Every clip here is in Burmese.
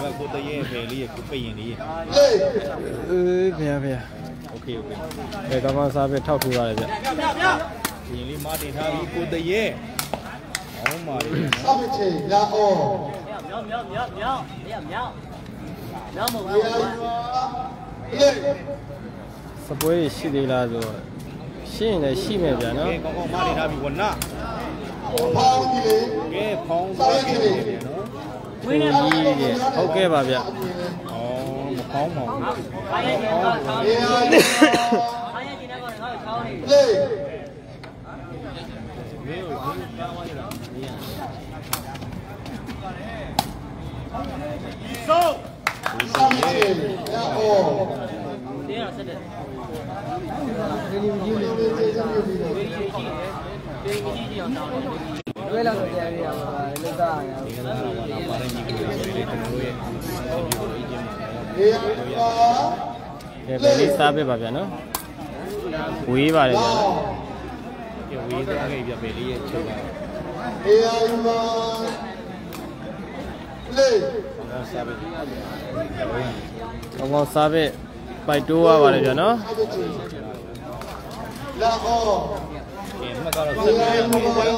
ကိုတရေပဲလေးကိုပိတ်ရင်လေးဖေရโอเคโอเคဘယ်ကောင်းစားပဲထောက်ထူရတယ်ဗျရင်လေးမတင်ထားပြီးကိုတရေဟောမာလေးဆောက်ချေလာအောမြောက်မဟုတ်ဘူးစပွဲရှိသေးလားဆိုရှင်းလည်းရှိမယ်ဗျာနော်ကဲကောင်းမတင်ထားပြီးဝနဖောင်းကြီးလေကဲဖောင်းသွားပြီနော်ဝင်းကြီးဟုတ်ကဲ့ပါဗျဩမဖောင်းပါဘူးအားရကျင်တော့ချောင်းလေးအားရကျင်တော့ချောင်းလေးလေဆောက်ဆောက်ချေလာအောတင်းရဆက်တယ်ဒီလိုကြီးလေးကျေးဇူးပြုပြီးတော့တင်းကြီးအောင်တောင်းတယ်တွဲလောက်တော့ပြန်ရပါပါလောက်တာရဒီကနေ့တော့ပါရင်ကြီးကိုလေကျွန်တော်တို့ရဲ့ဒီရပါကဲဘယ်လေးစားပေးပါဗျာနော်ဝေးပါတယ်ဗျာနော်ကဲဝေးသွားခဲ့ပြပဲလေးရဲ့ချုပ်ပါဒီရပါလေစားပေးကောင်းစားပေးပိုက်တိုးရပါတယ်ဗျာနော်လာအောကဲမှတ်တော့ဆက်ပြီးရမယ်ဗျာ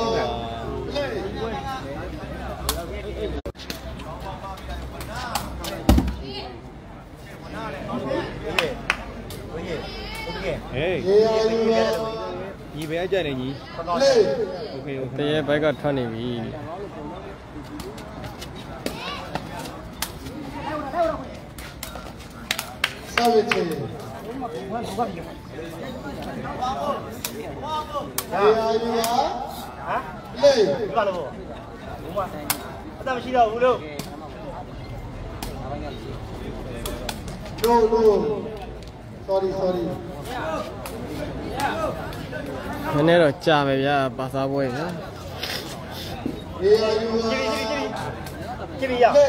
ဟေးညီပဲကြတယ်ညီโอเคโอเคတရေဘိုက်ကထွက်နေပြီဆောက်ချေဒီရပါလေဒီကလည်းဘောဘုမအသက်မရှိတော့ဘူးလို့တို့ sorry နည်းနည်းတော့ကြာပဲဗျာပါစားပွဲနော်ဒီရပါကြည့်ရလေ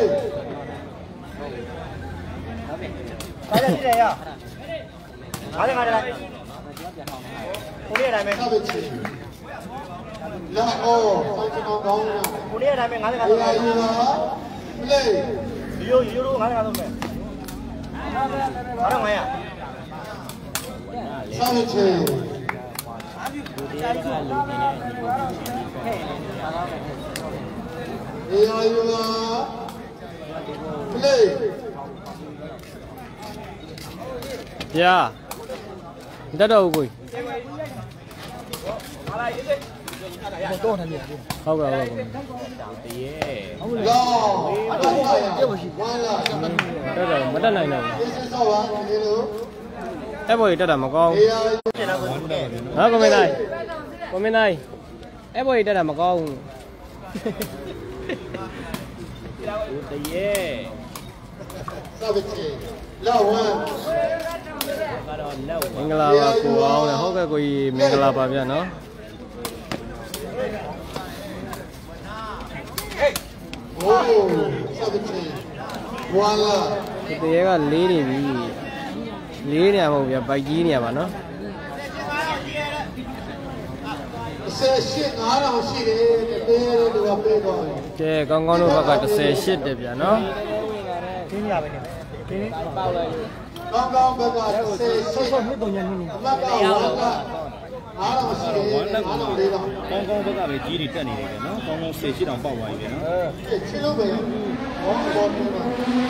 အားရရှိတယ်ရအားရငါတယ်ကိုလေးအတိုင်းပဲဆောက်ချေလာအောဆောက်ချေကောင်းလားကိုလေးအတိုင်းပဲ55 ဒီတော့ရပါလေရိုး55တော့မယ်အားရငါရဆောက်ချေဒီရပါလေဗျာတက်တော့ဦးကိုတော့တယ်ဟုတ်ကဲ့တရေလာတက်မရှိဝါလာတက်တော့မတက်နိုင်တော့ဘူးဒီဆောက်ပါဒီလိုအဲ့ဘော်ကြီးတက်တာမကောင်းဘူးဟာကွန်မင်းနိုင်အဲ့ဘော်ကြီးတက်တာမကောင်းဘူးတရေဆောက်ချေလာဝမ်ကတော့လက်ဝမင်္ဂလာပါကိုအောင်လေဟုတ်ကဲ့ကိုကြီးမင်္ဂလာပါဗျာနော်โอ้ဆောက်ချေဝါလာဒီတရေကလေးနေပြီလေးနေရမဟုတ်ဗျာဘိုက်ကြီးနေရပါနော် 18,000ရှိတယ်တဲ့တဲတို့ကပေးတော့ကဲကောင်းကောင်းတို့ဘက်က18တယ်ဗျာနော်တင်းရပဲနေတင်းပေါက်လိုက်ကောင်းဘက်က18 နှစ်တုံညာနေအမကဝါက9,000ရှိတယ်9,000လေးတော့ကောင်းဘက်ကပဲကြီးတွေတက်နေတယ်ဗျနော်ကောင်း18တောင်ပေါက်သွားပြီဗျနော်ချင်းလို့ပဲဘောဘောနေပါ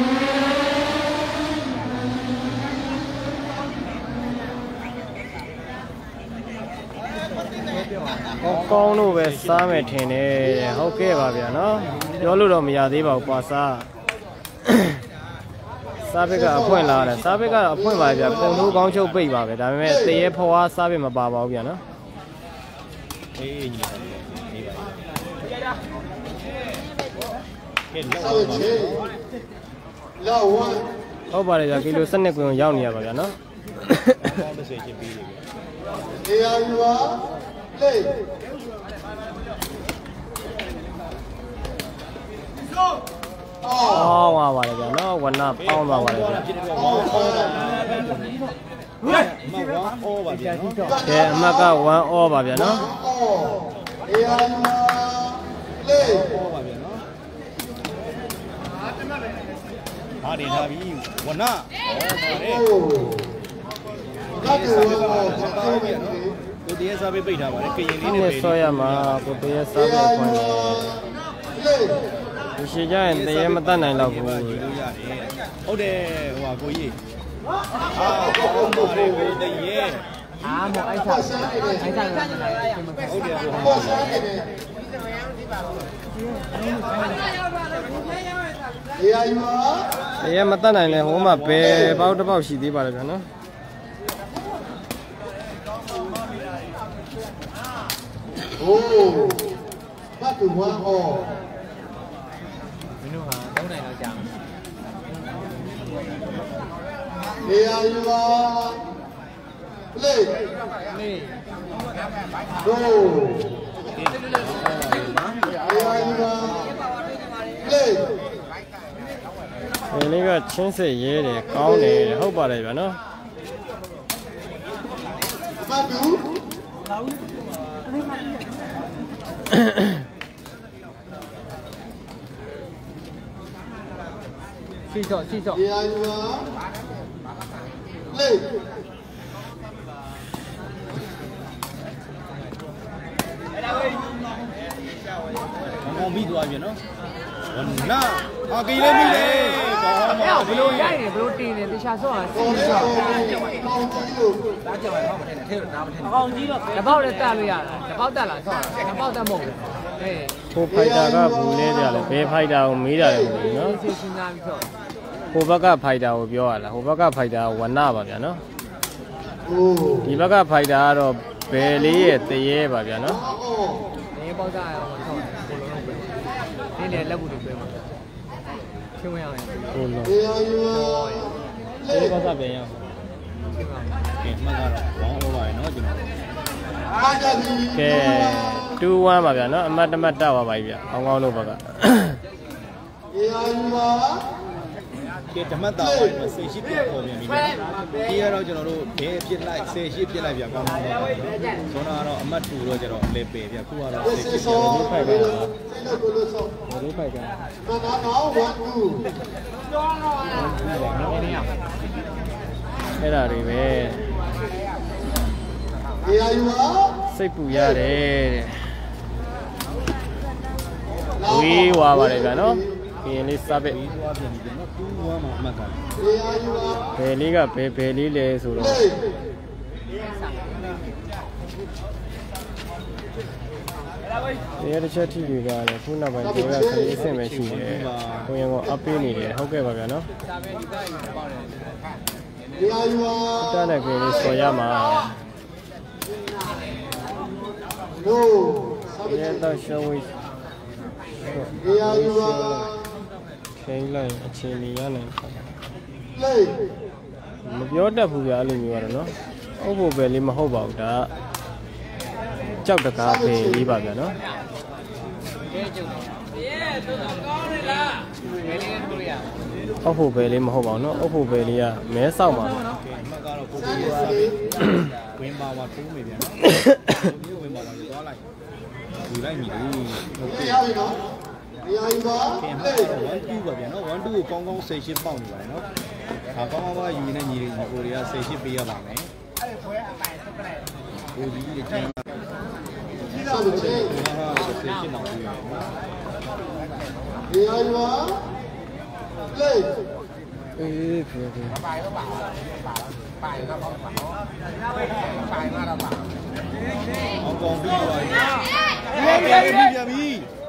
ကောင်းလို့ပဲစားမယ်ထင်တယ်ဟုတ်ကဲ့ပါဗျာနော်ပြောလို့တော့မရသေးပါဘူးပါစားစားဘက်ကအဖွင့်လာတယ်စားဘက်ကတော့အဖွင့်ပါဗျာပုံထိုးကောင်းချုပ်ပိတ်ပါပဲဒါပေမဲ့တရေဖွားစားဘက်မပါပါဘူးဗျာနော်အေးညီနေပါကဲဆောက်ချေလာဝမ်ဟုတ်ပါတယ်ဗျာကီလို12ကွန်ရောက်နေရပါဗျာနော်ကောင်း30ချစ်ပြီးပြီဒီရပါလေအော်ဝါပါတယ်ဗျာနော်ဝနပေါင်းသွားပါတယ်ဗျာကဲအမတ်က1 all ပါဗျာနော်ဒီရပါလေဟာတင်ထားပြီဝနပါတယ်ကိုတည်းစားပေးပိတ်ထားပါတယ်ကရင်လေးနဲ့ဆောရမှာကိုတည်းစားပေးခွင့်ဒီရှိကြရင်တည်းမတတ်နိုင်တော့ဘူးလို့ရတယ်ဟုတ်တယ်ဟိုဟာကိုကြီးဟာဘောပါတယ်ကိုတည်းရဲ့မို့အိုက်စားဟုတ်တယ်တည်းမတတ်နိုင်လဲဟိုမှာဘယ်ပေါက်တစ်ပေါက်ရှိသေးပါလဲဗျာနော်โอ้บัดตัวอ๋อမင်းတို့ဟာ3နိုင်လောက်ကြာနေရာယူပါလေဒိုနေရာယူပါလေဒီလေးကချင်းစစ်ရဲတယ်ကောင်းတယ်ဟုတ်ပါတယ်ဗျာနော်ဘာတူစီစောနေရာယူပါလေကောင်းပြီးသွားပြီနော်ဝနဟာကီလေးမိတယ်ကောင်းပါဘလို့ရိုက်နေဘလို့တင်နေတခြားဆောတာစီစောအကောင်ကြီးတော့တပေါက်လည်းတက်လို့ရတာတပေါက်တက်လာဆောတာတပေါက်တက်မဟုတ်ဘူးကိုဖိုက်တာကဘူးလဲကြတယ်ဘယ်ဖိုက်တာကိုမေးတာလဲမသိဘူးနော်စီစဉ်သားပြီးဆောဟိုဘက်ကဖိုက်တာကိုပြောရလားဟိုဘက်ကဖိုက်တာဝနပါဗျာနော်ဒီဘက်ကဖိုက်တာကတော့ဘယ်လေးရဲ့တရေပါဗျာနော်နေပေါက်ကြရအောင်ဆောတာကိုလုံးလုံးပဲနေလေလက်ဘူးတွေပဲမှာဖြုံးရအောင်ကိုလုံးဒီကောစားပြန်ရအောင်ကဲမှတ်ကတော့ဝေါင်းလို့ပါရနော်ကျွန်တော်ကဲ2-1ပါဗျာနော်အမတ်တမတ်တက်သွားပါပြီဗျကောင်းကောင်းလို့ဘက်ကကဲဓမ္မတာဝင်မှာဆေရှိပြတ်ပေါ်ပြန်ပြီနော်ဒီကတော့ကျွန်တော်တို့ဘဲပြစ်လိုက်ဆေရှိပြစ်လိုက်ပြကောင်းကောင်းပါဇောနာကတော့အမတ်2တော့ကျွန်တော်လေပယ်ပြခုကတော့ဆေရှိပြတ်လို့ဖိုက်ပါလားလို့ဖိုက်ကအဲ့ဒါတွေပဲစိတ်ပူရတယ်ဝေးွားပါတယ်ဗျာနော်ကရင်လေးစားပဲဘယ်လေးကဘယ်လေးလဲဆိုတော့ဒီတစ်ချက်ထိတွေကလည်းခုနောက်ပိုင်းတွေကခရီးအဆင့်ပဲရှိတယ်။ကိုရင်ကအပေးနေတယ်ဟုတ်ကဲ့ပါဗျာနော်။တန်းတဲ့ကိုလေးဆော်ရမှာ။ဒီတော့ရှောင်းဝေးခိန်းလိုက်အချိန်ကြီးရနိုင်မပြောတတ်ဘူးဗျာအဲ့လိုမျိုးကတော့နော်။ဟုတ်ဖို့ပဲလေးမဟုတ်ပါဘူးဒါကြောက်တကားပဲလေးပါဗျာနော်အဖို့ပဲလေးမဟုတ်ပါဘူးနော်အဖို့ပဲလေးကမဲဆောက်ပါနော်အမှတ်ကတော့ကိုကြီးရဲ့စာပြီးဝင်ပါပါထိုးမိပြန်နော်ဝင်ပါပါသွားလိုက်ယူလိုက်ပြီဟုတ်ကဲ့ရပြီနော်နေရာကြီးပါ1-2ပါဗျာနော်1-2ကိုကောင်းကောင်းဆေရှင်းပေါက်နေပါတယ်နော်ဒါကောင်းကောင်းပါယူနေညီကိုတွေကဆေရှင်းပေးရပါမယ်ကိုကြီးရဲ့ကျင်းဆောက်ချင်းဟာဆေရှင်းအောင်ပြီးရအောင်နေရာကြီးပါလေအေးဖေဖေပိုင်တော့ပါပိုင်တော့ပါပိုင်တော့ပါအောင်ကောင်းပြီးပါပြန်ပြီ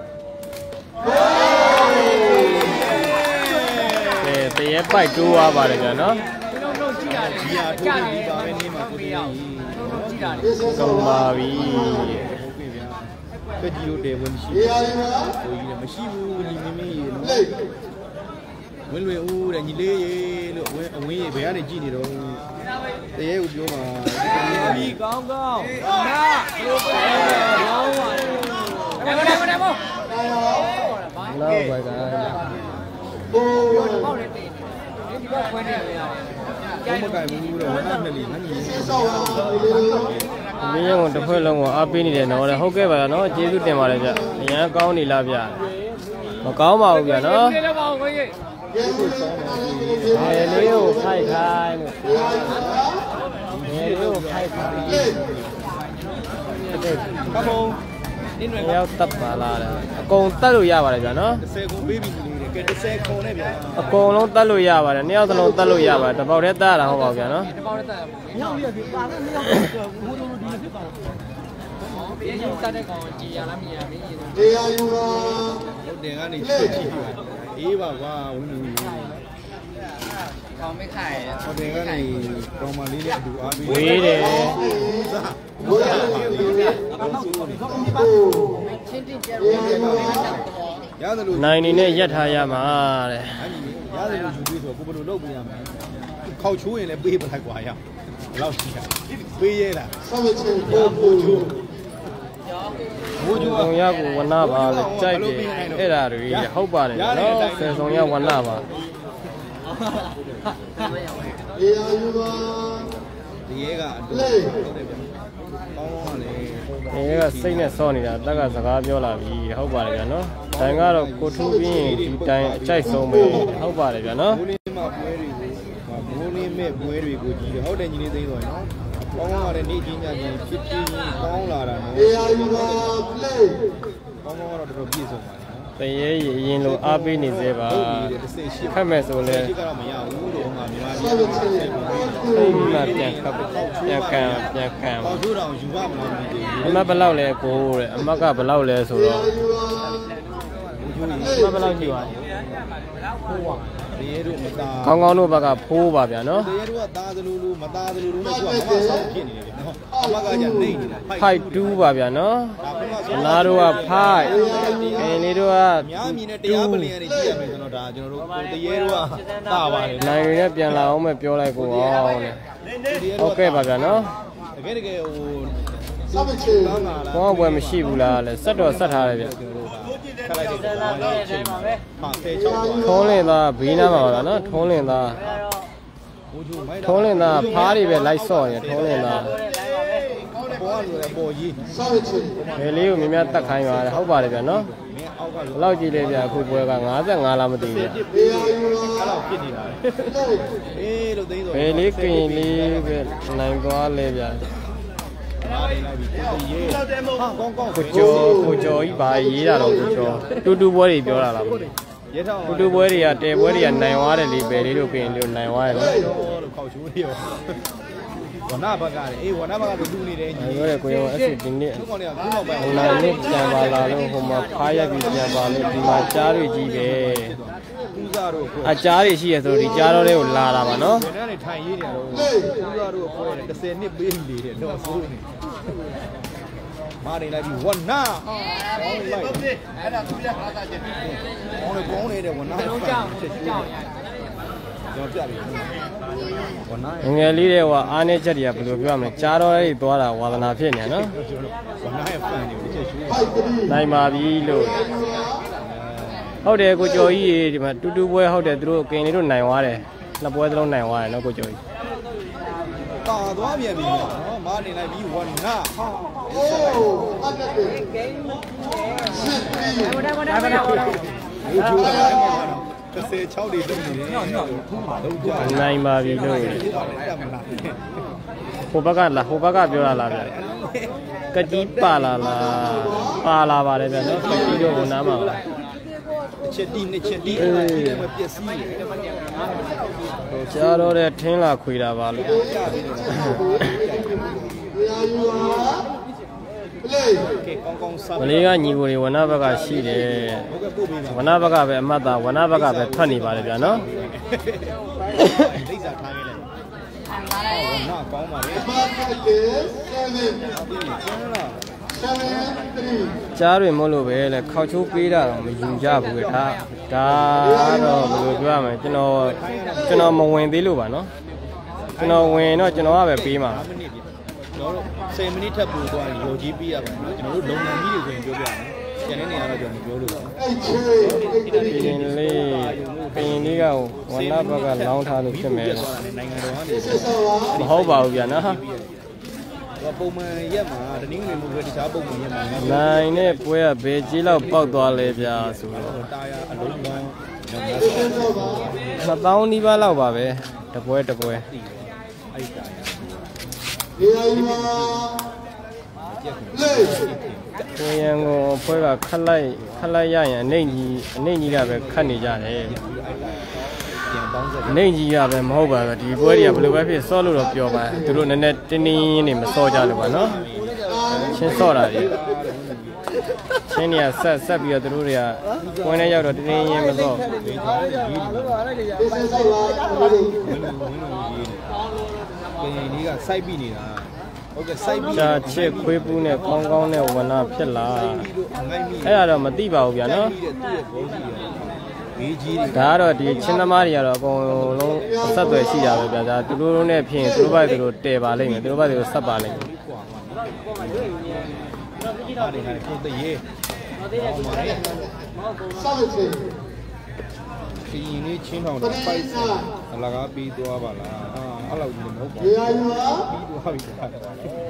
တရေပိုက်တိုးသွားပါတယ်ဗျာနော်ဒီဟာထိုးပြီးပါပဲနေမှာကိုကြီးဆုံးပါပြီဟုတ်ပြီဗျာကကြီးတို့တယ်ဝင်မရှိဘူးကိုကြီးလည်းမရှိဘူးညီမင်းရေလို့ဝင်လွင်ဦးတဲ့ညီလေးရေလို့အဝင်းရေဘယ်ကနေကြည့်နေတော့တရေကိုပြောမှာဒီကောင်းကောင်းနာပြောပါရောင်းပါနောက်ပါကဘိုးပေါက်နေတယ်ဒီဘက်ခွဲနေရတယ်ကျိုးမကင်ဘူးတော့ဝမ်းနဲ့လီမကြီးမင်းရောတစ်ဖွဲ့လုံးကိုအားပေးနေတယ်နော်ဟုတ်ကဲ့ပါနော်ကျေးဇူးတင်ပါတယ်ဗျအရန်ကောင်းနေလားဗျမကောင်းပါဘူးဗျနော်လေးကိုခိုက်ခိုင်းလို့လေးကိုခိုက်ခိုင်းကဘုံရောက်တပ်ပါလာတယ်အကုန်တက်လို့ရပါတယ်ဗျာနော် 10ခုပေးပြီးနေတယ်ကဲ10ခုနဲ့ဗျာအကုန်လုံးတက်လို့ရပါတယ်နှစ်ယောက်သလုံးတက်လို့ရပါတယ်တစ်ပေါက်တည်းတက်တာဟုတ်ပါဗျာနော်တစ်ပေါက်တည်းတက်မြောက်ရပြီပါနဲ့မြောက်ဘိုးတို့ဒီနေ့ဖြစ်ပါတော့ဒီရုပ်တက်တဲ့ကောင်ကြည်ရလားမြင်ရပြီတရားယူပါဟုတ်တယ်ကနေချွတ်ကြည့်ပါအေးပါကွာဝင်းလူကောင်းမခိုင်ဟုတ်တယ်ကနေကောင်မလေးနဲ့အတူအားပေးဝေးတယ်ဘိုးရပါလေချင်းတင်ကြရတယ်လို့နိုင်နေနဲ့ရက်ထားရမှာတဲ့ရတယ်လို့ယူပြီးဆိုကိုဘယ်လိုလုပ်ပေးရမလဲခောက်ချိုးရင်လည်းပေးပလိုက်ကွာရဘယ်လောက်ရှိတာပေးရဲလားဆောက်ချင်းဘိုးချိုးဘိုးကျူအောင်ရကိုဝနာပါလေကြိုက်တယ်အဲ့ဒါတွေဟုတ်ပါတယ်နော်ဆယ်ဆောင်ရဝနာပါတရားယူပါဒီရဲကအတူဟုတ်တယ်ဗျကောင်းကောင်းလေဒီရဲကစိတ်နဲ့စောနေတာတက်ကစကားပြောလာပြီဟုတ်ပါတယ်ဗျာနော်တိုင်ကတော့ကိုထူးပြီးရင်ဒီတိုင်အကြိုက်ဆုံးပဲဟုတ်ပါတယ်ဗျာနော်ဘိုးလေးမှာပွဲတွေကိုဘိုးလေးမဲ့ပွဲတွေကိုကြည့်တယ်ဟုတ်တယ်ညီလေးသိဆိုရင်နော်ကောင်းကောင်းကလည်းနေချင်းညချင်းဖြစ်ဖြစ်ကောင်းလာတာနော်တရားယူပါ play ကောင်းကောင်းကတော့တော်တော်ပြည့်စုံပါတယ်တရေရရင်လိုအားပေးနေသေးပါခက်မဲ့ဆိုလဲဒီကတော့မရဘူးလို့ငါမြန်မာပြည်အိမ်မှာပြန်ခပ်ပြန်ကန်ပေါ့သူတော်ယူပါမလားမသိဘူးအမဘယ်လောက်လဲကိုတဲ့အမကဘယ်လောက်လဲဆိုတော့အမဘယ်လောက်ရှိပါလဲတရေတို့မသားကောင်းကောင်းတို့ဘက်ကဖိုးပါဗျာနော်တရေတို့ကသားသလိုလိုမသားသလိုလိုနဲ့သူကမမဆောက်ဖြစ်နေတယ်နော်အမကじゃနေနေတာဖိုက်2ပါဗျာနော်နားတို့ကဖိုက်အင်းလေးတို့ကများမြင်တဲ့တရားပလင်ရနေကြည့်ရမယ်ဆိုတော့ဒါကျွန်တော်တို့တရေတို့ကတာပါတယ်နိုင်ရပြန်လာအောင်ပဲပြောလိုက်ကိုအောင်တဲ့ဟုတ်ကဲ့ပါဗျာနော်တကယ်ဟိုဆောက်ချင်းကောင်းဘွယ်မရှိဘူးလားလဲဆက်တော့ဆက်ထားတယ်ဗျခက်လိုက်တယ်ပါပဲဟာဆယ်ချောင်းထုံးလင်းသားဘေးနားမှာပါနော်ထုံးလင်းသားဖားတွေပဲလိုက်ဆော့နေထုံးလင်းသားပေါ်ရလို့ပေါ်ကြီးဆောက်ချင်းဘယ်လေးကိုမြင်များတက်ခိုင်းပါတယ်ဟုတ်ပါတယ်ဗျာနော်ဘယ်လောက်ကြည့်လဲဗျာအခုပွဲက55လားမသိဘူးဗျာအဲ့လောက်ဖြစ်နေတာအေးလို့သိဆိုဘယ်လေးကင်လေးပဲနိုင်သွားလဲဗျာအားနေလိုက်ပြီကိုရေးဟာကောင်းကိုကျော်ကြီးဘာရေးတာတော့ကိုကျော်တူပွဲတွေပြောတာလားရဲထောင်းတူပွဲတွေကတဲပွဲတွေကနိုင်သွားတယ်လေဘယ်လေးတို့ကင်လေးနိုင်သွားတယ်လို့ခေါက်ချိုးတွေရောဝနာဘက်ကလည်းအေးဝနာဘက်ကတူနေတယ်ညီပြောတယ်ကိုရောအဲ့ဒီဒီနေ့သူကောင်တွေကခုနောက်ပိုင်းဟိုလာနေပြန်ပါလာလို့ဟိုမှာဖားရက်ပြီးပြန်ပါလို့ဒီမှာကြားတွေကြီးပဲဦးစားတို့အကြားတွေရှိရဆိုဒီကြားတော်တွေကိုလာတာပါနော်ဒီနေ့ထိုင်ရေးနေရတော့ဦးစားတို့ကိုပွဲတယ်10နှစ်ပေးနေတယ်တော့ဆိုးနေမာနေလိုက်ပြီးဝနာကောင်းလိုက်အဲ့ဒါသူရခါသားချက်ကောင်းနေတဲ့ဝနာကြောက်ကြောက်ကျွန်တော်ပြပြီဝနာငယ်လေးတွေကအားနေချက်တွေကဘယ်လိုပြောရမလဲကြားတော်လေးသွားတာဝါသနာဖြစ်နေနော်ဝနာရဲ့ fan တွေတစ်ချက်ရှိုးနိုင်ပါပြီလို့ဟုတ်တယ်ကိုကျော်ကြီးဒီမှာတူပွဲဟုတ်တယ်သူတို့ကင်လေးတို့နိုင်သွားတယ်နှစ်ပွဲသလုံးနိုင်သွားတယ်နော်ကိုကျော်ကြီးတာသွားပြန်ပြီနော်မာနေလိုက်ပြီးဝနာဟာအိုးအဲ့ဒါကိန်းဝနာဘိုးချိုးတယ်36တွေတုံးနေတယ်လုံးကြနိုင်ပါပြီလို့ဟိုဘက်ကပြောတာလားဗျာကကြီးပါလာပါတယ်ဗျာနော်ကကြီးတို့ဝန်နာမှာချက်တီနှစ်ချက်တီအဲ့ဒါမပျက်စီးတယ်ကြားတော့တဲ့ထင်းလာခွေတာပါလို့မလေးကညီကိုတွေဝနဘက်ကရှိတယ်ဝနဘက်ကပဲအမှတ်သားဝနဘက်ကပဲထွက်နေပါတယ်ဗျာနော်ဒိတ်စာထားခဲ့လိုက်ဝနကောင်းပါလေကြားတွေမဟုတ်လို့ပဲလေခေါက်ချိုးပေးတာတော့မယူကြဘူးလေဒါတော့ဘယ်လိုပြောရမလဲကျွန်တော်မဝင်သေးလို့ပါနော်ကျွန်တော်ဝင်တော့ကျွန်တော်ကပဲပေးမှာကျွန်တော်တို့10မိနစ်ထပ်ပို့သွားရင်ရော်ကြီးပေးရပါမယ်ကျွန်တော်တို့လုံငန်းကြီးတွေဆိုရင်ပြောပြမယ်ကျန်တဲ့နေရာတော့ကျွန်တော်ပြောလို့ပါကရင်လေးကဝနဘက်ကလောင်းထားလို့ဖြစ်မယ်နိုင်ငံတော်ကနေမဟုတ်ပါဘူးဗျာနော်ပုံမှန်ရက်မှာတနင်္ဂနွေမျိုးပဲတခြားပုံမှန်ရက်မှာနိုင်နဲ့ပွဲကဘယ်ကြီးလောက်ပေါက်သွားလဲဗျာဆိုတော့တာယာအလုံးလုံး 2000နီးပါးလောက်ပါပဲတပွဲတပွဲအဲ့ဒါကိုရန်ကိုဖွဲကခက်လိုက်ရရင်အနေကြီးကပဲခတ်နေကြတယ်ပြန်ပေါင်းဆက်အနေကြီးကပဲမဟုတ်ပါဘူးဒီပွဲတွေကဘယ်လိုပဲဖြစ်စောလို့တော့ပြောပါသူတို့နည်းနည်းတင်းတင်းနေမစောကြလို့ပါနော်ချင်းစောတာကြီးချင်းတွေကဆက်ပြီးတော့သူတို့တွေကဝင်နေရောက်တော့တင်းတင်းမစောပြင်လေးကစိုက်ပြီးနေတာဟုတ်ကဲ့စိုက်ပြီးချာချစ်ခွေးပူးနဲ့ကောင်းကောင်းနဲ့ဝနာဖြစ်လာငိုက်မိအဲ့ဒါတော့မသိပါဘူးဗျာနော်သူ့ရဲ့ဘောကြီးရောဘေးကြီးတွေဒါကတော့ဒီချင်းသမားတွေကတော့အကုန်လုံးအဆက်အသွယ်ရှိတာပဲဗျာဒါသူတို့နဲ့ဖြစ်ရင်သူတို့ဘက်သူတို့တည်ပါလိမ့်မယ်သူတို့ဘက်သူတို့ဆက်ပါလိမ့်မယ်ဟာတွေဟာကိုတရေစီရင်လေးချင်းထောင်တော့ပိုက်အလကားပြီးသွားပါလားအဲ့လောက်ကြီးမဟုတ်ပါဘူးပြီးသွားပြီခါတော့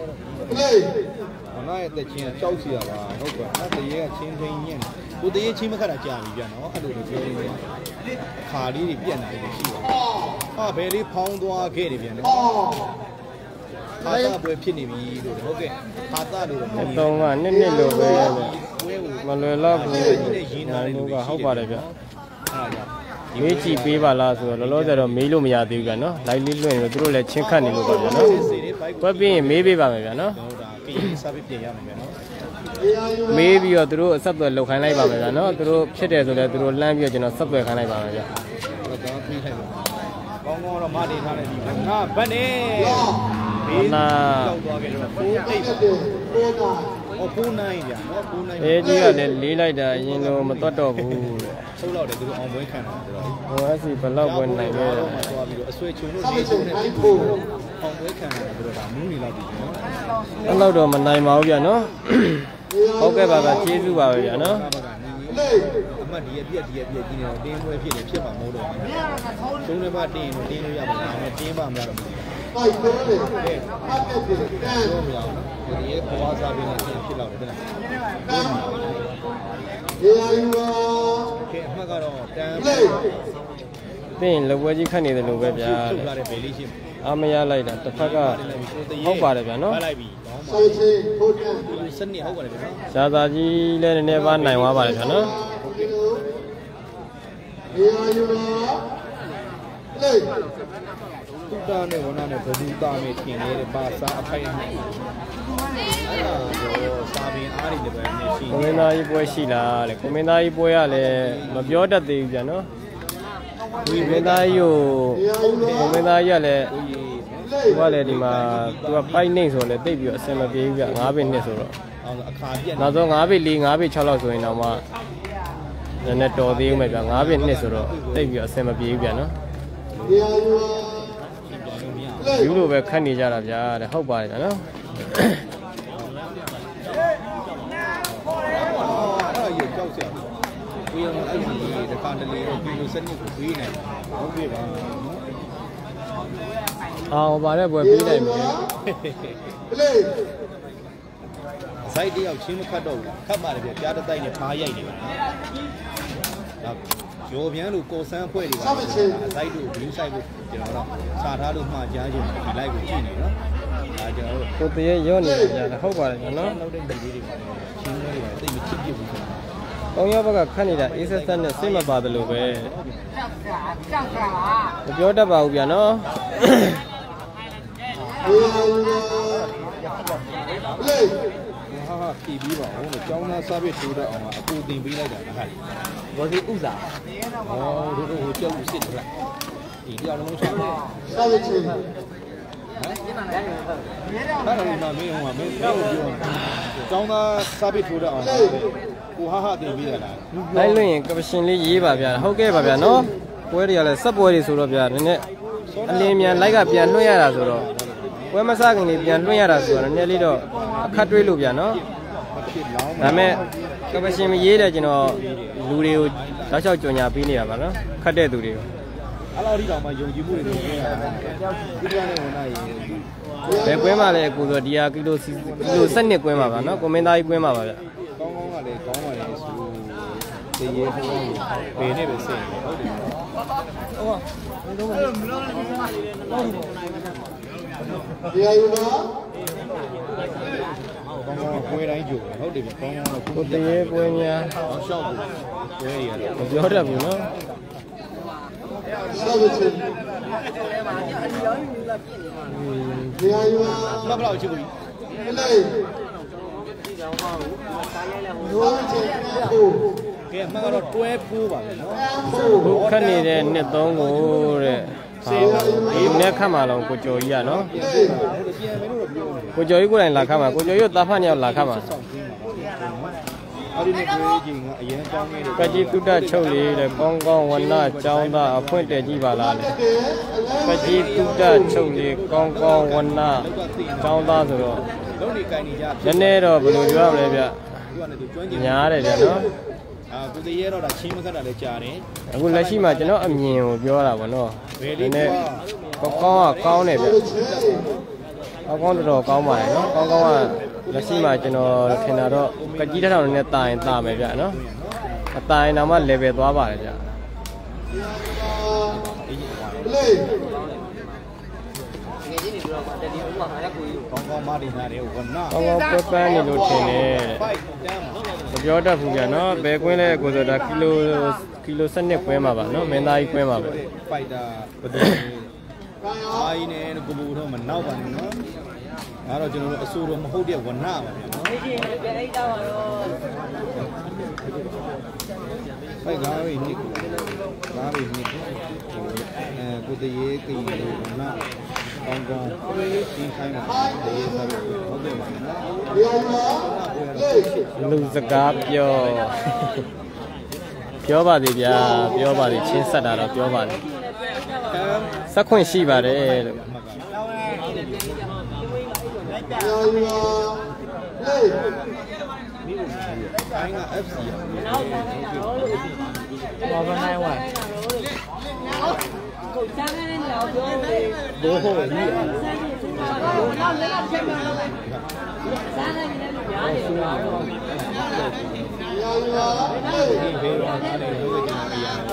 ငါရဲ့တက်ချင်းကြောက်စီရပါဟုတ်ပါအဲ့တရေကချင်းချင်းညံ့ကိုတရေချင်းမခတ်တာကြာပြီဗျာနော်အဲ့လိုလိုပြောနေတယ်ခါလေးတွေပြက်နေတယ်ရှိပါဟာဘယ်လေးဖောင်းသွားခဲ့တယ်ဗျာနော်ဟာတာပွဲဖြစ်နေပြီလို့ဟုတ်ကဲ့ဟာတာလို့တော့အတုံးကနှစ်လိုပဲမလွယ်တော့ဘူးနိုင်လို့ကဟုတ်ပါတယ်ဗျာအဲ့ဒါမေးကြည့်ပေးပါလားဆိုတော့လောလောဆယ်တော့မေးလို့မရသေးဘူးဗျာနော်လိုက်လေးလွှင့်လို့သူတို့လည်းချင်းခတ်နေလို့ပါဗျာနော်တွက်ပြီးရင်မေးပေးပါမယ်ဗျာနော်ကျွန်တော်ဒါကရင်စာပြီးပြင်ရမယ်ဗျာနော်မေးပြီးတော့သူတို့အဆက်အသွယ်လုပ်ခိုင်းလိုက်ပါမယ်ဗျာနော်သူတို့ဖြစ်တယ်ဆိုလည်းသူတို့လှမ်းပြီးတော့ကျွန်တော်ဆက်သွယ်ခိုင်းလိုက်ပါမယ်ဗျာတော့ကျွန်တော်ပြီးထိုင်ပါကောင်းကောင်းတော့မတင်ထားတယ်ဒီငါဗတ်နေဘေးရောက်သွားခဲ့တော့4-8ဟော9-9ဗျာနော်9-9 အေးကြီးကလည်းလေးလိုက်တာအရင်လိုမတွတ်တော့ဘူးတဲ့ထုတ်တော့တယ်သူတို့အောင်ပွဲခံတာဆိုတော့ဟိုအစီဘလောက်ပဲနိုင်ခဲ့တယ်တော့သွားပြီးတော့အဆွေချုံလို့လေးချုံနဲ့ပြီးဖို့အောင်ပွဲခံတာဆိုတော့ဒါမူးနေလောက်ပြီနော်အဲ့လောက်တော့မနိုင်ပါဘူးဗျာနော်ဟုတ်ကဲ့ပါဗျာကျေးဇူးပါပဲဗျာနော်အမှတ်ဒီရပြက်ကြီးနေတော့တင်းပွဲဖြစ်နေဖြစ်မှာမဟုတ်တော့ဘူးကျုံးလည်းမတင်းရင်တင်းလို့ရမှာဒါပေမဲ့တင်းပါမလားတော့မသိဘူးဟုတ်ကဲ့ပြောမရအောင်နော်ဒီရဲ့ဘဝစားပြီးနေဖြစ်လောက်တယ်တဲ့လားကဲအမှတ်ကတော့တန်းသိရင်လက်ဝဲကြီးခတ်နေတယ်လို့ပဲဗျာထုတ်လာတဲ့ဘေးလေးရှိအားမရလိုက်တာတစ်ဖက်ကဟုတ်ပါတယ်ဗျာနော်ဖတ်လိုက်ပြီကောင်းပါဘူးစနစ်ဟုတ်ပါတယ်ဗျာနော်ဇာတာကြီးလည်းနည်းနည်းပါနိုင်သွားပါတယ်ဗျာနော်တုတာနဲ့ဝနာနဲ့ဘဒူတာနဲ့ထင်နေတဲ့ပါစာအဖိုင်နဲ့အဲ့ဒါတော့စာပင်အားတွေလည်းပဲနေရှိကွန်မင်းသားကြီးပွဲရှိလားတဲ့ကွန်မင်းသားကြီးပွဲကလည်းမပြောတတ်သေးဘူးဗျာနော်ဒီကွန်မင်းသားကြီးကိုကွန်မင်းသားကြီးကလည်းသူကလည်းဒီမှာသူကပိုက်နေဆိုတော့လည်းတိတ်ပြီးတော့အဆင်မပြေဘူးဗျ9ဘိနှစ်ဆိုတော့အောင်အခါပြက်နောက်ဆုံး9ဘိ4 9ဘိ6လောက်ဆိုရင်တော့မှနည်းနည်းတော်သေးဦးမယ်ဗျ9ဘိနှစ်ဆိုတော့တိတ်ပြီးတော့အဆင်မပြေဘူးဗျနော်ယူလို့ပဲခတ်နေကြတာဗျာတဲ့ဟုတ်ပါတယ်ဗျနော်အဲ့ရကြောက်စရာဝေးအောင်အဲ့ဒီတခါတလေတော့ဒီလိုစနစ်ကိုပေးနိုင်ဟုတ်ပြီပါအောင်ပါတဲ့ပွဲပြီးနိုင်မယ်ဇိုက်တယောက်ချင်းမခတ်တော့ဘူးခတ်ပါတယ်ဗျကြားတစ်တိုက်နဲ့ဖားရိုက်နေပါဒါရောပြန်လို့ကိုဆန်းအဖွဲ့တွေပါဇိုက်တို့ဘင်းဆိုင်ကိုကျွန်တော်တော့စာထားလို့မှားကြားခြင်းဒီလိုက်ကိုကြည့်နေနော်ဒါကျွန်တော်တို့ကိုတရေရောနေကြတာဟုတ်ပါတယ်နော်လောက်တဲ့ညီလေးတွေပါချင်းလေးတွေတိတ်မချစ်ပြဘူးဆိုတာ။ကောင်းရောဘက်ကခတ်နေတာအေးဆက်ဆက်နဲ့စိတ်မပါတယ်လို့ပဲ။မပြောတတ်ပါဘူးဗျာနော်။ဟာပြည်ပြီးပါဦးကျောင်းသားစားပြီးထိုးတော့အောင်အကူတင်ပေးလိုက်တာဟာလေဘောစီဥစားဟောတို့ဟိုကြောက်စစ်တယ်ဒီတရားလုံးချာတယ်စားရချင်းအဲ့ဒါမှမင်းဟိုမင်းပြောကျောင်းသားစားပြီးထိုးတော့အောင်ကိုဟာတင်ပေးရလားလိုက်လို့ရင်ကပရှင်လေးရေးပါဗျာ။ဟုတ်ကဲ့ပါဗျာနော်။ပွဲတွေကလည်းဆက်ပွဲတွေဆိုတော့ဗျာနည်းနည်းအလင်းမြန်လိုက်ကပြန်လွှင့်ရတာဆိုတော့ပွဲမစားခင်လေးပြန်လွှင့်ရတာဆိုတော့နည်းနည်းလေးတော့အခက်တွေးလို့ဗျာနော်ဖြစ်လောင်း။ဒါမဲ့ကပရှင်မရေးတဲ့ကျွန်တော်လူတွေကိုတောက်လျှောက်ကြော်ညာပေးနေတာပါနော်။ခတ်တဲ့သူတွေကိုအဲ့လောက်ဒီကောင်မှယုံကြည်မှုတွေလုပ်နေတာဒီကနေ့ဝန်သားရေဘယ်ကွင်းမှာလဲကိုဆိုဒီဟာကီလို12ကွင်းမှာပါနော်ကွန်မင်းသားကြီးကွင်းမှာပါဗျကောင်းကောင်းကလည်းကောင်းပါလေဆိုတရေဟိုဘေးနဲ့ပဲစင်ဟုတ်တယ်တရားယူပါကောင်းကောင်းကွဲတိုင်းကြိုဟုတ်တယ်ကောင်းကောင်းကိုတရေကွဲများရှောက်ဘူးကွဲရတယ်မပြောတတ်ဘူးနော်တရားယူပါဘယ်လောက်ချစ်ဘူးကဲမှကတော့တွဲပိုးပါပဲနော်ခက်နေတဲ့နှစ်သုံးကိုတဲ့ဒီနေ့ခတ်မှာတော့ကိုကျော်ကြီးอ่ะနော်ကိုကျော်ကြီးကိုယ်တိုင်လာခတ်မှာကိုကျော်ကြီးတာဖတ်ညောက်လာခတ်မှာအဲ့ဒီနေ့ကိုကြီးကအရင်ကောင်းနေတယ်ကကြီးတုတ္တချုပ်လေးတဲ့ကောင်းကောင်းဝဏကျောင်းသားအဖွင့်တယ်ကြည့်ပါလားလေကကြီးတုတ္တချုပ်လေးကောင်းကောင်းဝဏကျောင်းသားဆိုတော့လုံးနေကြိုင်နေကြနည်းနည်းတော့ဘယ်လိုပြောရမလဲဗျညားတယ်ဗျနော်ကိုတရေတော့ဒါချင်းမခတ်တာလည်းကြားတယ်အခုလက်ရှိမှာကျွန်တော်အမြင်ကိုပြောတာဗောနော်နည်းနည်းကောင်းတယ်ဗျကောင်းတော်ကောင်းပါတယ်နော်ကောင်းကလက်ရှိမှာကျွန်တော်ထင်တာတော့ကကြီးတစ်ထောင်နဲ့တာရင်တာမယ်ဗျနော်အတာရင်တော့မှ level သွားပါတယ်ဗျကောင်းကောင်းမတင်ထားတယ်ဝနကောင်းကောင်းပပန်းနေလို့ထင်တယ်မပြောတတ်ဘူးဗျနော်ဘယ်ကွင်းလဲကိုဆိုတာကီလိုစနစ်ကွင်းမှာပါနော်မင်းသားကြီးကွင်းမှာပဲဖိုက်တာဘယ်လိုအာကြီးနဲ့ကိုဘူတော့မနောက်ပါနဲ့နော်ဒါတော့ကျွန်တော်တို့အဆိုးတော့မဟုတ်တဲ့ဝနပါဗျာနော်ပြန်အိတ်တော့တော့ဖိုက်ကားရီနစ်ကားရီနစ်ကိုတရေကီဝနကောင်းကောင်းဒီခိုင်းတာတရေစားလို့ဟုတ်တယ်ပါနော်လူစကားပြောပါသေးဗျာပြောပါသေးချင်းဆက်တာတော့ပြောပါသေးစက်ခွင့်ရှိပါတယ်လို့အိုင်းက FC ဘာမှနိုင်ဝါကိုစားနေတယ်တော့ပြောတယ်ဘိုးဟိုကြီးနောက်လည်းချက်မှာစားနေတယ်လို့ကြားနေတော့ဒီဘေးရောအဲ့ဒီလိုကြည့်ရအောင်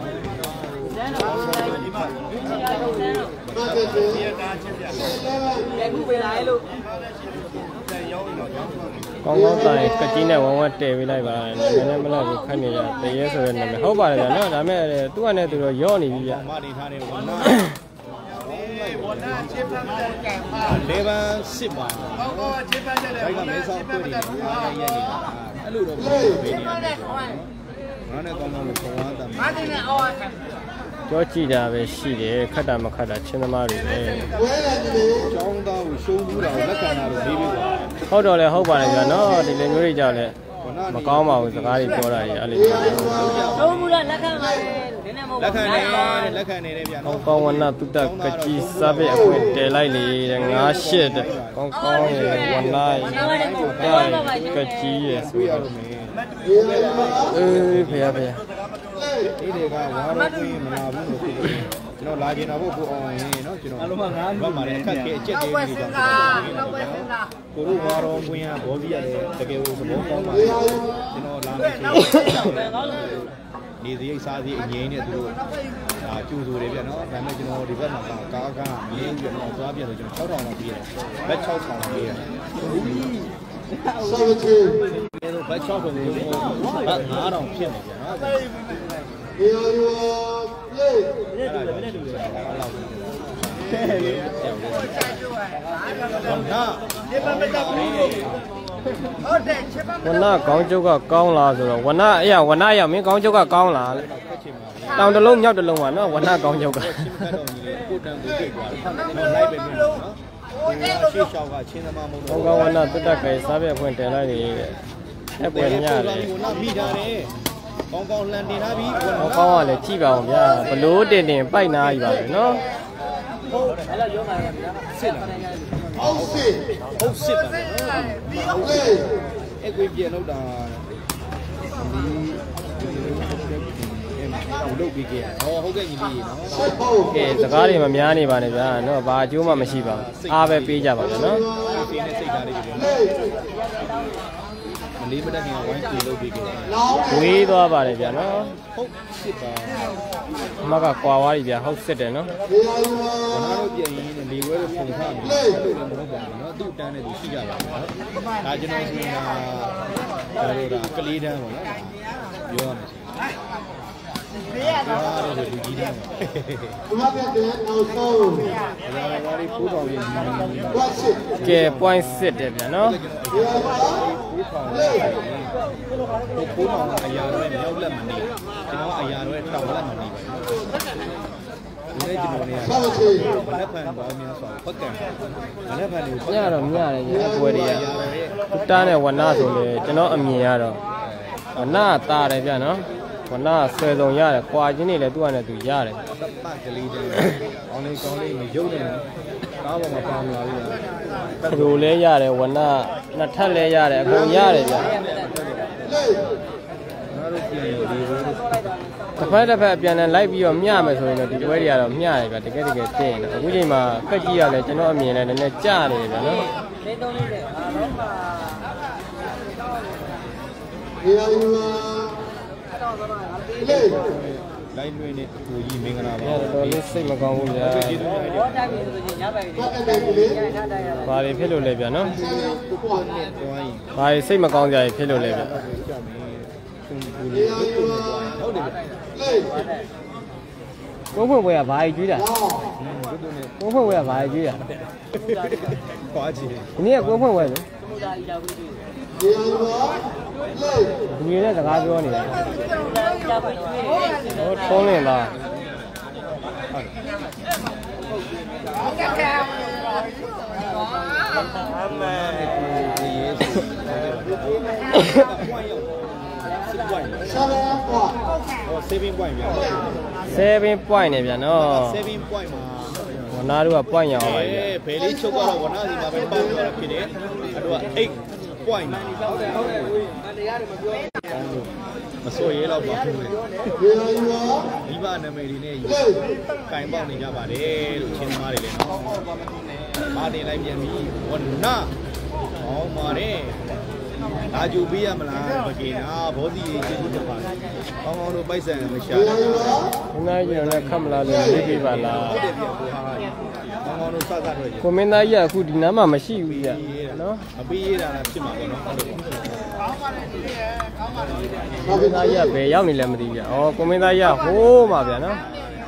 အခုပဲလာလို့ကောင်းကောင်းတိုင်ကကြီးနဲ့ဝဝတည်ပေးလိုက်ပါနည်းနည်းမလားကိုခတ်နေရတရေဆိုတဲ့နာမည်ဟုတ်ပါတယ်ဗျာနော်ဒါမဲ့သူကနဲ့သူတော့ရော့နေပြီဗျာမနေထားတယ်ဝနာချစ်ဖမ်းတဲ့ကံပါလေပန်းစစ်ပါကောင်းကောင်းချစ်ဖမ်းတဲ့ဘိုက်ကမဲဆောက်တွေ့နေတယ်အားရရက်နေတာအဲ့လိုတော့ပေးနေတယ်ငါနဲ့ကောင်းကောင်းကိုခေါ်သွားတာမတင်နဲ့အော်ကြောကြည့်တာပဲရှိတယ်ခတ်တာမခတ်တာချင်းသမားတွေပဲကျောင်းသားကိုရှုံးဘူးတာကိုလက်ခံတာလို့ပြီးပြီဟုတ်တော့လေဟုတ်ပါတယ်ဗျာနော်ဒီလိုမျိုးတွေကြောက်လဲမကောင်းပါဘူးစကားတွေပြောတာကြီးအဲ့လိုမျိုးလုံးဘူးလားလက်ခံပါလေနည်းနည်းမဟုတ်ဘူးလက်ခံနေတယ်ဗျာနော်ကောင်းဝနတုတ္တကကြီးစားပဲအခွင့်တဲလိုက်လေတဲ့98တဲ့ကောင်းကောင်းရဲ့ဝနကကြီးရဲ့ဆိုရတော့မယ်ဖေရဖေဒီတွေကဝါရောကွင်းမလာဘူးလို့ပြောတယ်ကျွန်တော်လာကျင်တာဖို့ကိုအောင်ရင်เนาะကျွန်တော်အလုံးငါးဘက်မှာလည်းအခက်ခဲအကျက်တွေနေကြတယ်ကိုတို့ဝါရောကွင်းကဘောကြီးရတယ်တကယ်ကိုသဘောပေါက်ပါတယ်ကျွန်တော်လာမယ်နေစရိတ်စားစရိတ်အငိမ့်နဲ့သူတို့ဒါကျူဆိုတယ်ဗျเนาะဒါပေမဲ့ကျွန်တော်ဒီဘက်မှာကားမြင်းပြီးတော့သွားပြတယ်ကျွန်တော်6000လောက်ပေးရတယ်ဘက်6000လောက်ပေးရတယ်ဘက်6000ကိုဘက်9000ဖြစ်နေပြန်เนาะဒီလိုအဲ့ဒါလည်းတူတယ်အဲ့လောက်တဲ့လေဘာနာဒီဘက်မတက်ဘူးဟုတ်တယ်ချက်ပါဝနကောင်းကျုပ်ကကောင်းလားဆိုတော့ဝနအဲ့ရဝနရမင်းကောင်းကျုပ်ကကောင်းလားလေတောင်တလုံးမြောက်တလုံးပါနော်ဝနကောင်းကျုပ်ကကိုတန်ကိုတိတ်သွားတယ်လိုက်ပဲမြန်နော်ရှေ့လျှောက်ကချင်းသမားမဟုတ်တော့ကောင်းဝနတက်တက်ကြဲစားပြဖွင့်တယ်လိုက်နေတယ်အဲ့ပွဲညတယ်မိတာတယ်ကောင်းကောင်းလှန်တင်ထားပြီကောင်းကလည်းကြည့်ပါအောင်ဗျာဘလို့တင်ပိုက်နာကြီးပါလေနော်ဟုတ်အဲ့လိုပြောပါဗျာစစ်လာဟုတ်စစ်ပါဟုတ်အဲ့ကိုပြန်လို့တာလုပ်ပြီးကြဟောဟုတ်ကဲ့ညီလေးနော်ကဲစကားတွေမများနေပါနဲ့ဗျာနော်ဘာအကျိုးမှမရှိပါဘူးအားပဲပေးကြပါဗျာနော်စိတ်နဲ့စိတ်ဓာတ်လေးတွေနလေးမတက်ခင်ဝိုင်းကြည့်လုပ်ပြီးကြတယ်ဝေးသွားပါတယ်ဗျာနော်ဟုတ်စစ်ပါအမကကွာသွားပြီဗျာဟုတ်စစ်တယ်နော်ဘာလို့ပြင်ရင်းနဲ့လေဝဲလို့ပုံထားတယ်အဲ့လိုလည်းမဟုတ်ပါဘူးเนาะသူ့တန်းနဲ့သူရှိကြပါဘူးเนาะဒါကျွန်တော်ဆိုရင်ဒါကလေးတန်းပေါ့နော်ပြောရမယ်လူကြီးတန်းဘုရားပြတဲ့နောက်ဆုံးဒါရီပိုးတော်ကြီးကဲ point စစ်တယ်ဗျာနော်ပိုးတော်အရာတွေမြောက်လက်မနေကျွန်တော်အရာတွေတောင်လက်မနေပါဘူးဒီနေ့ကျွန်တော်နေရမလက်ဖန်ပေါင်းများစွာဖက်ကံမလက်ဖန်တွေကိုညတော့ညတယ်ညပွဲတွေကတားနဲ့ဝနာဆိုလေကျွန်တော်အမြင်ရတော့ဝနာတားတယ်ဗျာနော်ဝနာဆွဲစုံရတယ်ကွာချင်းနေလေသူ့အနေနဲ့သူရတယ်သပတ်ကလေးတည်းကောင်းလေးမရုပ်နေဘူးကားပေါ်မှာပါမလာဘူးလားခရိုလဲရတယ်ဝနာနှစ်ထပ်လဲရတယ်အကုန်ရတယ်ဗျာငါတို့ကြည့်နေဒီလိုတစ်ဖက်အပြန်နဲ့လိုက်ပြီးတော့မျှမယ်ဆိုရင်တော့ဒီပွဲတွေကတော့မျှတယ်ဗျာတကယ်တင်တယ်အခုချိန်မှာကက်ကြီးရလဲကျွန်တော်အမြင်နဲ့နည်းနည်းကြားနေတယ်ဗျာနော်လိုက်လွှင့်နေကိုကြီးမင်္ဂလာပါတော်လေးစိတ်မကောင်းဘူးဗျာကျေးဇူးတင်ပါတယ်ဘာတွေဖြစ်လို့လဲဗျာနော်ကိုနဲ့တွိုင်းဘာတွေစိတ်မကောင်းကြရဖြစ်လို့လဲဗျာကြောက်မယ်သူဘူးလေးဟုတ်တယ်ကိုဖွင့်ပွဲကဘာကြီးကျွေးတာတို့နဲ့ကိုဖွင့်ပွဲကဘာကြီးကျွေးတာခွာကြည့်ဒီနေ့ကကိုဖွင့်ပွဲလေဒီနေ့စကားပြောနေတယ်ဟိုထုံးနေလား 7 point ဗျာ 7 point နေဗျာနော် 7 point မှာဝနာတို့က point ရအောင်ပါဗျာဘယ်လေးချုပ်ကတော့ဝနာစီမှာပဲပေါက်သွားတာဖြစ်တယ်အဲ့တော့8 point မစိုးရဲတော့ပါဘူးမိဘနာမည်တွေနဲ့ကင်ပေါက်နေကြပါတယ်လို့ချင်းသမားတွေလည်းနော်မာတင်လိုက်ပြန်ပြီဝနာဟောပါတယ်လာကြူပေးရမလားပကေနာဘောစီရေးကျေးဇူးတင်ပါတယ်ကောင်းကောင်းတို့ပိုက်ဆံမရှာဘူးခဏကြီးတော့လည်းခတ်မလားလို့လေးပြပါလားဟုတ်တယ်ဗျကိုဟာကောင်းကောင်းတို့စကားတော့ကိုမင်းသားကြီးကအခုဒီနားမှာမရှိဘူးဗျာနော်မပေးရတာဖြစ်မှာပေါ့နော်ဟုတ်တယ်ကိုမင်းသားကြီးကဘယ်ရောက်နေလဲမသိဘူးဗျာဩကိုမင်းသားကြီးကဟိုးမှာဗျာနော်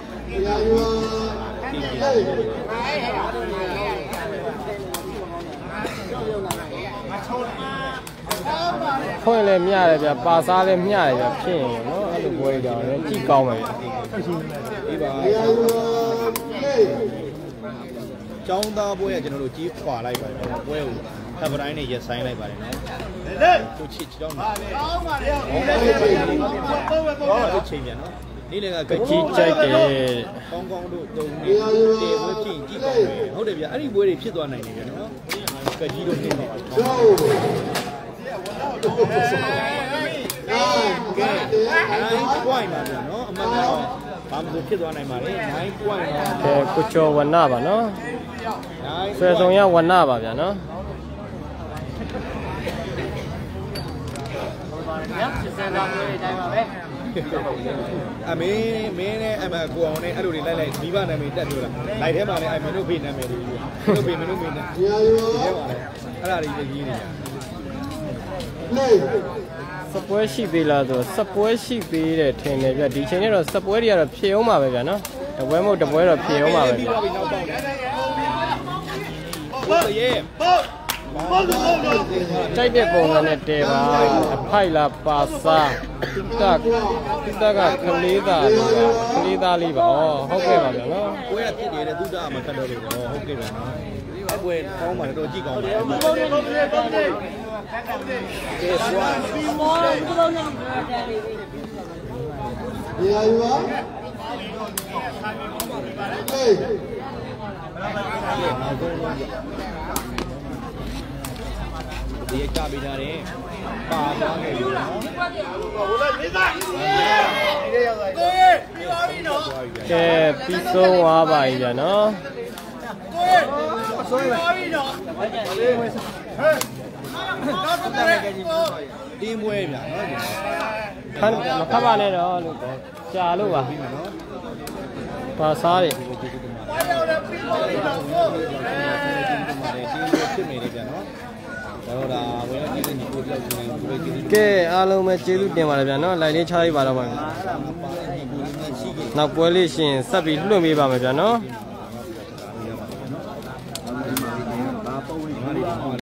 ဖွင့်လဲမျှတယ်ဗျာပါစားလဲမျှတယ်ဗျာဖြစ်ရင်နော်အဲ့လိုပွဲကြောင်လည်းကြည့်ကောင်းပါဗျာဒီပါကျောင်းသားပွဲကကျွန်တော်တို့ကြီးခွာလိုက်ပါတယ်ပွဲကိုထပ်ပတိုင်းနဲ့ရက်ဆိုင်လိုက်ပါတယ်နော်သူချစ်ကျောင်းသားကောင်းပါလေဟုတ်ချိန်ပြန်နော်နေ့လည်းကကြီးကြိုက်တယ်ကောင်းကောင်းတို့တုံနေတေပွဲဖြစ်ကြည့်ကောင်းတယ်ဟုတ်တယ်ဗျအဲ့ဒီပွဲတွေဖြစ်သွားနိုင်တယ်ဗျနော်ကကြီးတို့နေတော့ကဲ9 point ပါဗျာနော်အမှန်ကတော့ဘာမှမဖြစ်သွားနိုင်ပါလေ9 point ကဲကိုကျော်ဝနပါနော်ဆွဲဆောင်ရဝနပါဗျာနော်အမင်းနဲ့အမကိုအောင်နဲ့အဲ့လိုတွေလိုက်လိုက်မိဘနာမည်တက်ပြောတာလိုက်ထဲမှာလည်းအမင်းတို့ဖေးနာမည်တွေတို့ဖေးမင်းတို့မေးနေဒီထဲမှာလည်းအဲ့ဒါတွေကြီးနေကြစပွဲရှိသေးလားဆိုစပွဲရှိသေးတယ်ထင်တယ်ဗျဒီချိန်ကျတော့စပွဲတွေကတော့ဖြေအောင်ပါပဲဗျာနော်တပွဲမဟုတ်တပွဲတော့ဖြေအောင်ပါပဲဗျာဟုတ်ရဲ့တိုက်တဲ့ပုံစံနဲ့တဲပါအဖိုက်လားပါစားတုတကကလေးသားလေးပါဟုတ်ကဲ့ပါဗျာနော်ပွဲကဖြစ်နေတဲ့သူတအမခတ်တော့လို့ဟုတ်ကဲ့ဗျာနော်အပွဲကောင်းပါတော့ကြည့်ကောင်းပါကဲဆွာဒီကြပေးကြတယ်ပါသွားတယ်နော်ကဲပြီးဆုံးသွားပါပြီဗျာနော်ကတင်းပွဲဗျာနော်ခန်းမခတ်ပါနဲ့တော့လို့ကြာလို့ပါပါစားတယ်တင်းပွဲဖြစ်နေတယ်ဗျာနော်တော့ဒါဝယ်ရတဲ့ညီကိုတယောက်ကိုကိုယ်ကြီးကဲအားလုံးပဲကျေးဇူးတင်ပါတယ်ဗျာနော်လိုက်လေးချလိုက်ပါတော့ပါနောက်ပွဲလေးရှင်ဆက်ပြီးလွှင့်ပေးပါမယ်ဗျာနော်ဒီ